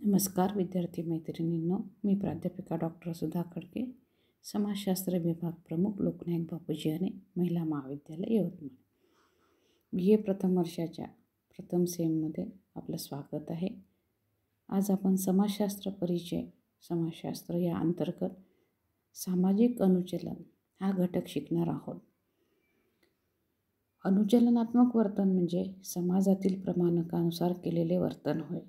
नमस्कार विद्यार्थी मैत्रिणींनो, मी प्राध्यापिका डॉक्टर सुधा खडके, समाजशास्त्र विभाग प्रमुख लोकनायक बापूजी हने, महिला महाविद्यालय यवतमाळ. BA प्रथम वर्षाच्या प्रथम सेममध्ये आपलं स्वागत आहे. आज आपण समाजशास्त्र परिचय, समाजशास्त्र या अंतर्गत सामाजिक अनुचलन हा घटक शिकणार आहोत. अनुचलनात्मक वर्तन म्हणजे समाजातील प्रमाणकानुसार केलेले वर्तन होय.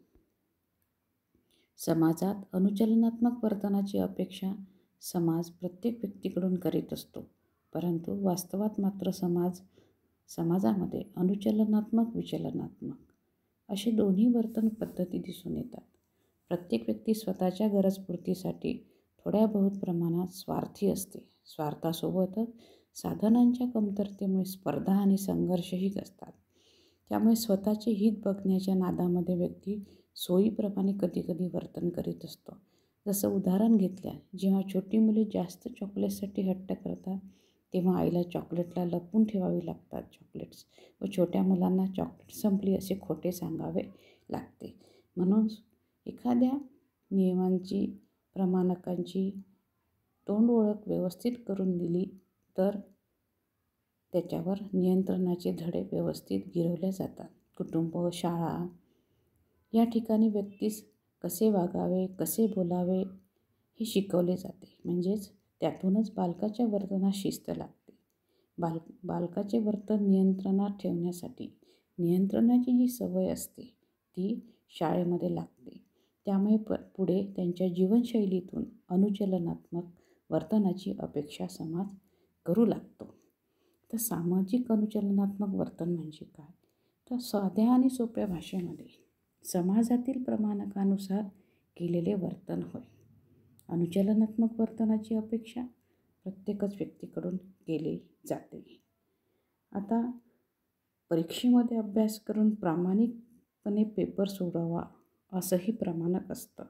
समाजात अनुचलनात्मक वर्तनाची अपेक्षा समाज प्रत्येक व्यक्तीकडून करीत असतो, परंतु वास्तवात मात्र समाजामध्ये अनुचलनात्मक विचलनात्मक असे दोन्ही वर्तन पद्धती दिसून येतात. प्रत्येक व्यक्ती स्वतःच्या गरजपूर्तीसाठी थोड्या बहुत प्रमाणात स्वार्थी असते. स्वार्थासोबतच साधनांच्या कमतरतेमुळे स्पर्धा आणि संघर्षही असतात. त्यामुळे स्वतःचे हित बघण्याच्या नादामध्ये व्यक्ती सोयीप्रमाणे कधीकधी वर्तन करीत असतो. जसं उदाहरण घेतल्या, जेव्हा छोटी मुले जास्त चॉकलेटसाठी हट्ट करतात तेव्हा आईला चॉकलेटला लपवून ठेवावी लागतात चॉकलेट्स व छोट्या मुलांना चॉकलेट संपली असे खोटे सांगावे लागते. म्हणून एखाद्या नियमांची, प्रमाणकांची तोंड ओळख व्यवस्थित करून दिली तर त्याच्यावर नियंत्रणाचे धडे व्यवस्थित गिरवले जातात. कुटुंब, शाळा या ठिकाणी व्यक्तीस कसे वागावे, कसे बोलावे हे शिकवले जाते. म्हणजेच त्यातूनच बालकाच्या वर्तनात शिस्त लागते. बालकाचे वर्तन नियंत्रणात ठेवण्यासाठी नियंत्रणाची जी सवय असते ती शाळेमध्ये लागते. त्यामुळे पुढे त्यांच्या जीवनशैलीतून अनुचलनात्मक वर्तनाची अपेक्षा समाज करू लागतो. तर सामाजिक अनुचलनात्मक वर्तन म्हणजे काय? तर साध्या आणि सोप्या भाषेमध्ये समाजातील प्रमाणकानुसार केलेले वर्तन होय. अनुचलनात्मक वर्तनाची अपेक्षा प्रत्येकच व्यक्तीकडून केली जाते. आता परीक्षेमध्ये अभ्यास करून प्रामाणिकपणे पेपर सोडवा असंही प्रमाणक असतं.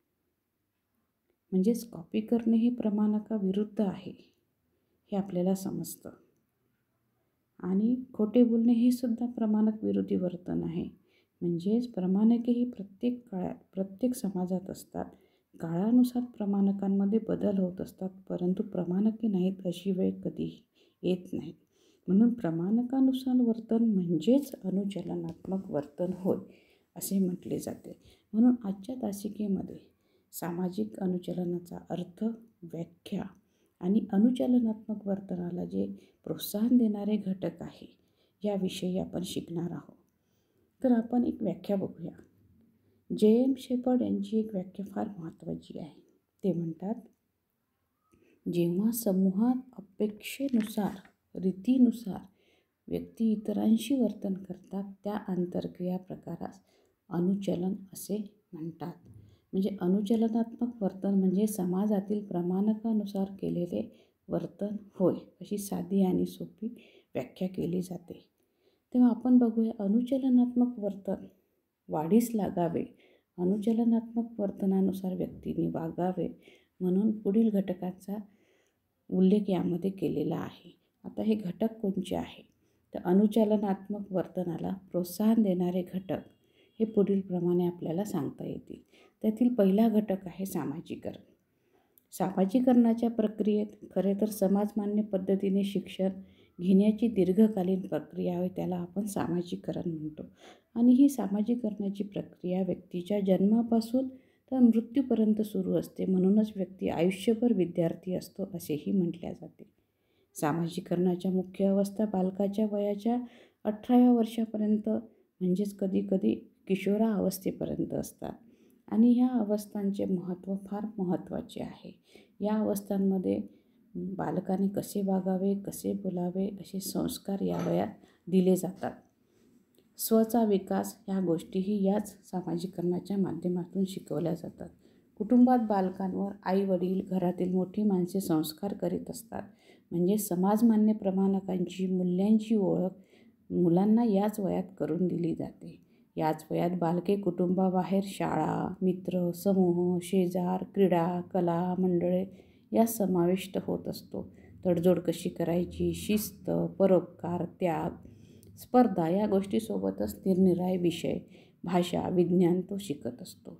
म्हणजेच कॉपी करणे हे प्रमाणकाविरुद्ध आहे हे आपल्याला समजतं. आणि खोटे बोलणे हे सुद्धा प्रमाणक विरोधी वर्तन आहे. म्हणजेच प्रमाणके ही प्रत्येक काळात, प्रत्येक समाजात असतात. काळानुसार प्रमाणकांमध्ये बदल होत असतात, परंतु प्रमाणके नाहीत अशी वेळ कधीही येत नाही. म्हणून प्रमाणकानुसार वर्तन म्हणजेच अनुचलनात्मक वर्तन होय असे म्हटले जाते. म्हणून आजच्या तासिकेमध्ये सामाजिक अनुचलनाचा अर्थ, व्याख्या आणि अनुचलनात्मक वर्तनाला जे प्रोत्साहन देणारे घटक आहे याविषयी आपण शिकणार आहोत. तर आपण एक व्याख्या बघूया. J.M. शेपर्ड यांची एक व्याख्या फार महत्त्वाची आहे. ते म्हणतात, जेव्हा समूहात अपेक्षेनुसार, रीतीनुसार व्यक्ती इतरांशी वर्तन करतात त्या आंतरक्रिया प्रकारास अनुचलन असे म्हणतात. म्हणजे अनुचलनात्मक वर्तन म्हणजे समाजातील प्रमाणकानुसार केलेले वर्तन होय अशी साधी आणि सोपी व्याख्या केली जाते. तेव्हा आपण बघूया अनुचलनात्मक वर्तन वाढीस लागावे, अनुचलनात्मक वर्तनानुसार व्यक्तीने वागावे म्हणून पुढील घटकांचा उल्लेख यामध्ये केलेला आहे. आता हे घटक कोणते आहे? तर अनुचलनात्मक वर्तनाला प्रोत्साहन देणारे घटक हे पुढील प्रमाणे आपल्याला सांगता येतील. त्यातील पहिला घटक आहे सामाजीकरण. सामाजीकरणाच्या प्रक्रियेत खरे तर समाजमान्य पद्धतीने शिक्षण घेण्याची दीर्घकालीन प्रक्रिया आहे, त्याला आपण सामाजीकरण म्हणतो. आणि ही सामाजीकरणाची प्रक्रिया व्यक्तीच्या जन्मापासून तर मृत्यूपर्यंत सुरू असते. म्हणूनच व्यक्ती आयुष्यभर विद्यार्थी असतो असेही म्हटले जाते. सामाजीकरणाच्या मुख्य अवस्था बालकाच्या वयाच्या 18व्या वर्षापर्यंत म्हणजेच कधीकधी किशोरावस्थेपर्यंत असतात. आणि ह्या अवस्थांचे महत्त्व फार महत्त्वाचे आहे. या अवस्थांमध्ये बालकाने कसे वागावे, कसे बोलावे असे संस्कार या वयात दिले जातात. स्वचा विकास ह्या गोष्टीही याच सामाजीकरणाच्या माध्यमातून शिकवल्या जातात. कुटुंबात बालकांवर आई वडील, घरातील मोठी माणसे संस्कार करीत असतात. म्हणजे समाजमान्य प्रमाणकांची, मूल्यांची ओळख मुलांना याच वयात करून दिली जाते. याच वयात बालके कुटुंबाबाहेर शाळा, मित्र, समूह, शेजार, क्रीडा, कला मंडळे यात समाविष्ट होत असतो. तडजोड कशी करायची, शिस्त, परोपकार, त्याग, स्पर्धा या गोष्टीसोबतच निरनिराळे विषय, भाषा, विज्ञान तो शिकत असतो.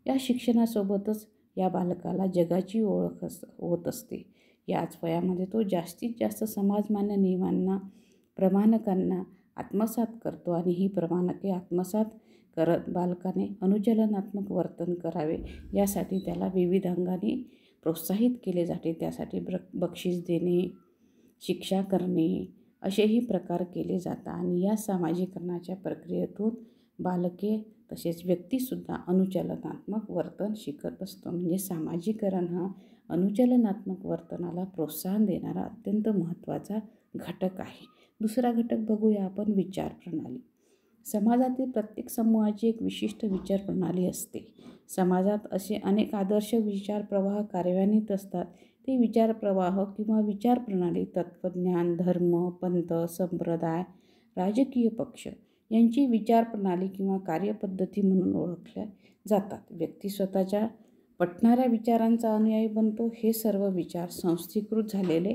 या शिक्षणासोबतच या बालकाला जगाची ओळख होत असते. याच वयामध्ये तो जास्तीत जास्त समाजमान्य नियमांना, प्रमाणकांना आत्मसात करतो आणि ही प्रमाणके आत्मसात करत बालकाने अनुचलनात्मक वर्तन करावे यासाठी त्याला विविध अंगाने प्रोत्साहित केले जाते. त्यासाठी बक्षीस देणे, शिक्षा करणे असेही प्रकार केले जातात आणि या सामाजिकरणाच्या प्रक्रियेतून बालके तसेच व्यक्तीसुद्धा अनुचलनात्मक वर्तन शिकत असतो. म्हणजे सामाजिकरण हा अनुचलनात्मक वर्तनाला प्रोत्साहन देणारा अत्यंत महत्त्वाचा घटक आहे. दुसरा घटक बघूया आपण, विचार प्रणाली. समाजातील प्रत्येक समूहाची एक विशिष्ट विचार प्रणाली असते. समाजात असे अनेक आदर्श विचार प्रवाह कार्यान्वित असतात. ते विचार प्रवाह किंवा विचार प्रणाली तत्त्वज्ञान, धर्म, पंथ, संप्रदाय, राजकीय पक्ष यांची विचार प्रणाली किंवा कार्यपद्धती म्हणून ओळखल्या जातात. व्यक्ती स्वतःच्या पटणाऱ्या विचारांचा अनुयायी बनतो. हे सर्व विचार संस्थीकृत झालेले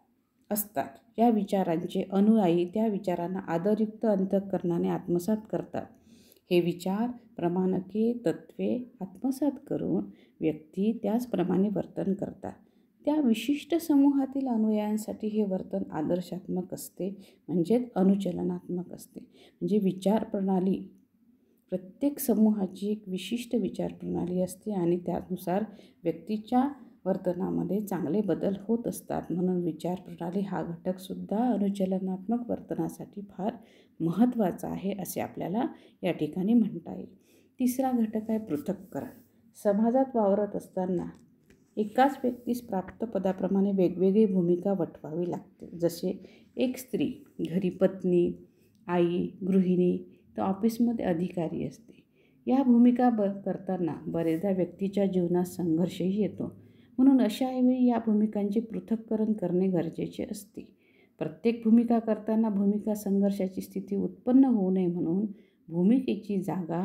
असतात. या विचारांचे अनुयायी त्या विचारांना आदरयुक्त अंतःकरणाने आत्मसात करतात. हे विचार, प्रमाणके, तत्त्वे आत्मसात करून व्यक्ती त्याचप्रमाणे वर्तन करतात. त्या विशिष्ट समूहातील अनुयायांसाठी हे वर्तन आदर्शात्मक असते, म्हणजेच अनुचलनात्मक असते. म्हणजे विचार प्रणाली, प्रत्येक समूहाची एक विशिष्ट विचार प्रणाली असते आणि त्यानुसार व्यक्तीच्या वर्तनामध्ये चांगले बदल होत असतात. म्हणून विचार प्रणाली हा घटकसुद्धा अनुचलनात्मक वर्तनासाठी फार महत्त्वाचा आहे असे आपल्याला या ठिकाणी म्हणता येईल. तिसरा घटक आहे पृथक्करण. समाजात वावरत असताना एकाच व्यक्तीस प्राप्त पदाप्रमाणे वेगवेगळी भूमिका वठवावी लागते. जसे एक स्त्री घरी पत्नी, आई, गृहिणी तर ऑफिसमध्ये अधिकारी असते. या भूमिका करताना बरेचदा व्यक्तीच्या जीवनात संघर्षही येतो. म्हणून अशावेळी या भूमिकांचे पृथक्करण करणे गरजेचे असते. प्रत्येक भूमिका करताना भूमिका संघर्षाची स्थिती उत्पन्न होऊ नये म्हणून भूमिकेची जागा,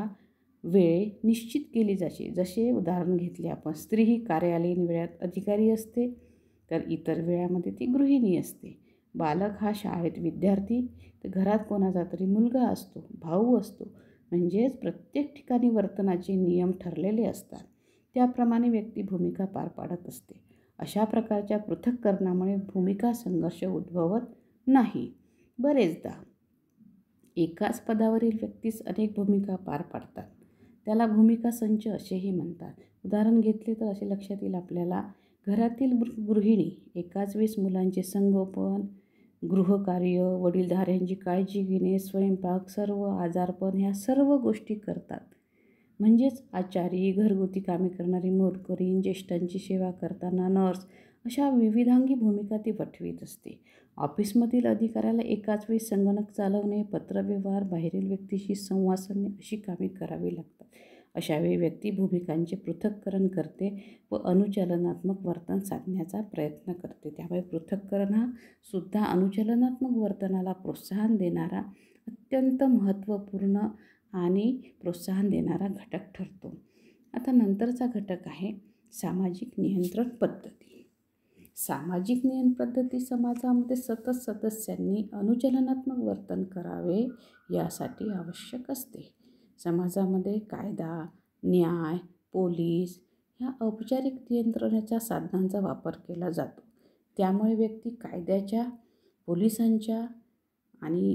वेळ निश्चित केली जाते. जसे उदाहरण घेतले आपण, स्त्री ही कार्यालयीन वेळात अधिकारी असते तर इतर वेळामध्ये ती गृहिणी असते. बालक हा शाळेत विद्यार्थी तर घरात कोणाचा तरी मुलगा असतो, भाऊ असतो. म्हणजेच प्रत्येक ठिकाणी वर्तनाचे नियम ठरलेले असतात. त्याप्रमाणे व्यक्ती भूमिका पार पाडत असते. अशा प्रकारच्या पृथक्करणामुळे भूमिका संघर्ष उद्भवत नाही. बरेचदा एकाच पदावरील व्यक्तीस अनेक भूमिका पार पाडतात. त्याला भूमिका संच असेही म्हणतात. उदाहरण घेतले तर असे लक्षात येईल आपल्याला, घरातील गृहिणी एकाच वेळेस मुलांचे संगोपन, गृहकार्य, वडीलधाऱ्यांची काळजी घेणे, स्वयंपाक, सर्व आजारपण ह्या सर्व गोष्टी करतात. म्हणजेच आचारी, घरगुती कामे करणारी मोलकरीण, ज्येष्ठांची सेवा करताना नर्स अशा विविधांगी भूमिका ती वठवीत असते. ऑफिसमधील अधिकाऱ्याला एकाच वेळी संगणक चालवणे, पत्रव्यवहार, बाहेरील व्यक्तीशी संवाद साधणे अशी कामे करावी लागतात. अशावेळी व्यक्ती भूमिकांचे पृथक्करण करते व अनुचलनात्मक वर्तन साधण्याचा प्रयत्न करते. त्यामुळे पृथक्करण हा सुद्धा अनुचलनात्मक वर्तनाला प्रोत्साहन देणारा अत्यंत महत्त्वपूर्ण आणि प्रोत्साहन देणारा घटक ठरतो. आता नंतरचा घटक आहे सामाजिक नियंत्रण पद्धती. सामाजिक नियंत्रण पद्धती समाजामध्ये सतत सदस्यांनी अनुचलनात्मक वर्तन करावे यासाठी आवश्यक असते. समाजामध्ये कायदा, न्याय, पोलीस ह्या औपचारिक नियंत्रणाच्या साधनांचा वापर केला जातो. त्यामुळे व्यक्ती कायद्याच्या, पोलिसांच्या आणि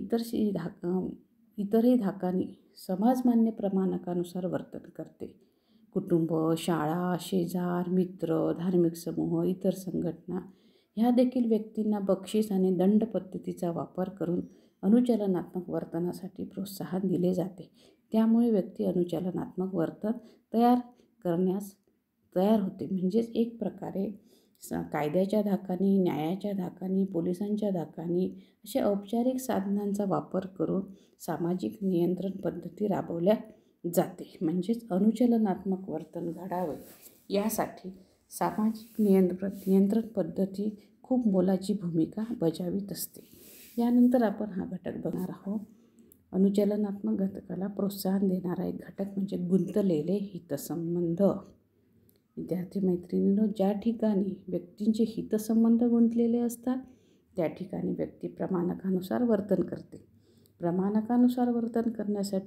इतरही धाकांनी समाजमान्य प्रमाणकानुसार वर्तन करते. कुटुंब, शाळा, शेजार, मित्र, धार्मिक समूह, इतर संघटना ह्या देखील व्यक्तींना बक्षीस आणि दंड पद्धतीचा वापर करून अनुचलनात्मक वर्तनासाठी प्रोत्साहन दिले जाते. त्यामुळे व्यक्ती अनुचलनात्मक वर्तन करण्यास तयार होते. म्हणजेच एक प्रकारे कायद्याच्या धाकाने, न्यायाच्या धाकाने, पोलिसांच्या धाकाने अशा औपचारिक साधनांचा वापर करून सामाजिक नियंत्रण पद्धती राबवल्या जाते. म्हणजेच अनुचलनात्मक वर्तन घडावे यासाठी सामाजिक नियंत्रण पद्धती खूप मोलाची भूमिका बजावित असते. यानंतर आपण हा घटक बघणार आहोत. अनुचलनात्मक घटकाला प्रोत्साहन देणारा एक घटक म्हणजे गुंतलेले हितसंबंध. विद्यार्थी मैत्रिणींनो, ज्या ठिकाणी व्यक्तींचे हितसंबंध गुंतलेले असतात त्या ठिकाणी व्यक्ती प्रमाणकानुसार वर्तन करते. प्रमाणकानुसार वर्तन करण्यासाठी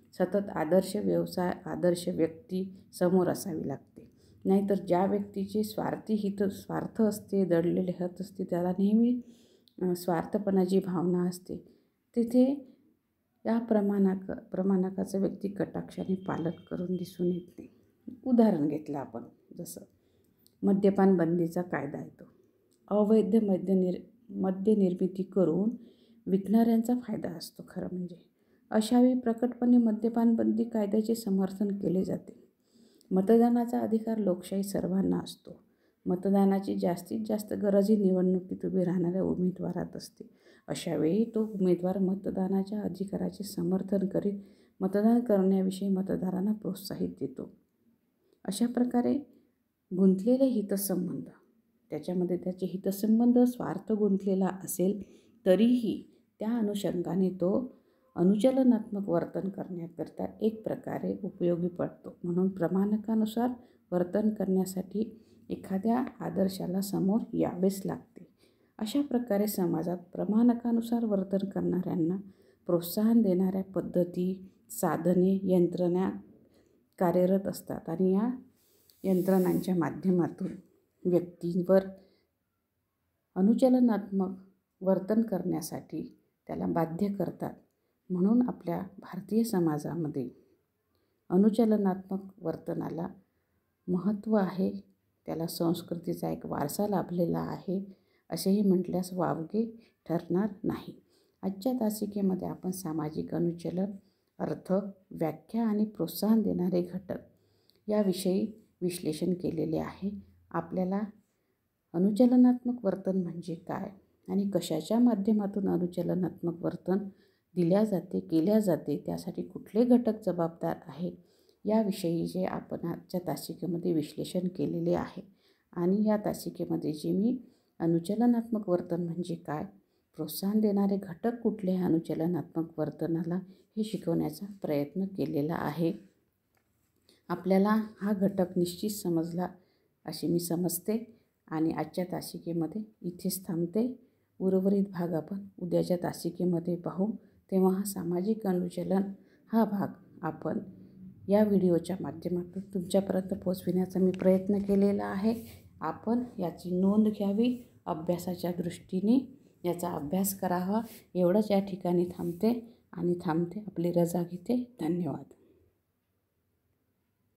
सतत आदर्श व्यवसाय, आदर्श व्यक्ती समोर असावी लागते. नाहीतर ज्या व्यक्तीचे स्वार्थ असते, दडलेले हात असते, त्याला नेहमी स्वार्थपणाची भावना असते, तिथे या प्रमाणकाचं व्यक्ती कटाक्षाने पालन करून दिसून येत नाही. उदाहरण घेतलं आपण, जसं मद्यपान बंदीचा कायदा येतो. अवैध मद्य निर्मिती करून विकणाऱ्यांचा फायदा असतो खरं म्हणजे. अशावेळी प्रकटपणे मद्यपान बंदी कायद्याचे समर्थन केले जाते. मतदानाचा अधिकार लोकशाही सर्वांना असतो. मतदानाची जास्तीत जास्त गरज ही निवडणुकीत उभे राहणाऱ्या उमेदवारात असते. अशावेळी तो उमेदवार मतदानाच्या अधिकाराचे समर्थन करीत मतदान करण्याविषयी मतदारांना प्रोत्साहित देतो. अशा प्रकारे गुंतलेले हितसंबंध, त्याच्यामध्ये त्याचे हितसंबंध स्वार्थ गुंतलेला असेल तरीही त्या अनुषंगाने तो अनुचलनात्मक वर्तन करण्याकरता एक प्रकारे उपयोगी पडतो. म्हणून प्रमाणकानुसार वर्तन करण्यासाठी एखाद्या आदर्शाला समोर यावेच लागते. अशा प्रकारे समाजात प्रमाणकानुसार वर्तन करणाऱ्यांना प्रोत्साहन देणाऱ्या पद्धती, साधने, यंत्रणा कार्यरत असतात आणि या यंत्रणांच्या माध्यमातून व्यक्तींवर अनुचलनात्मक वर्तन करण्यासाठी त्याला बाध्य करतात. म्हणून आपल्या भारतीय समाजामध्ये अनुचलनात्मक वर्तनाला महत्त्व आहे. त्याला संस्कृतीचा एक वारसा लाभलेला आहे असेही म्हटल्यास वावगे ठरणार नाही. आजच्या तासिकेमध्ये आपण सामाजिक अनुचलन, अर्थ, व्याख्या आणि प्रोत्साहन देणारे घटक याविषयी विश्लेषण केलेले आहे. आपल्याला अनुचलनात्मक वर्तन म्हणजे काय आणि कशाच्या माध्यमातून अनुचलनात्मक वर्तन केल्या जाते, त्यासाठी कुठले घटक जबाबदार आहे याविषयीचे आपण आजच्या तासिकेमध्ये विश्लेषण केलेले आहे. आणि या तासिकेमध्ये जे मी अनुचलनात्मक वर्तन म्हणजे काय, प्रोत्साहन देणारे घटक कुठले अनुचलनात्मक वर्तनाला, हे शिकवण्याचा प्रयत्न केलेला आहे. आपल्याला हा घटक निश्चित समजला अशी मी समजते आणि आजच्या तासिकेमध्ये इथेच थांबते. उर्वरित भाग आपण उद्याच्या तासिकेमध्ये पाहू. तेव्हा हा सामाजिक अनुचलन हा भाग आपण या व्हिडिओच्या माध्यमातून तुमच्यापर्यंत पोहोचविण्याचा मी प्रयत्न केलेला आहे. आपण याची नोंद घ्यावी, अभ्यासाच्या दृष्टीने याचा अभ्यास करावा. एवढंच या ठिकाणी थांबते आपली रजा घेते. धन्यवाद.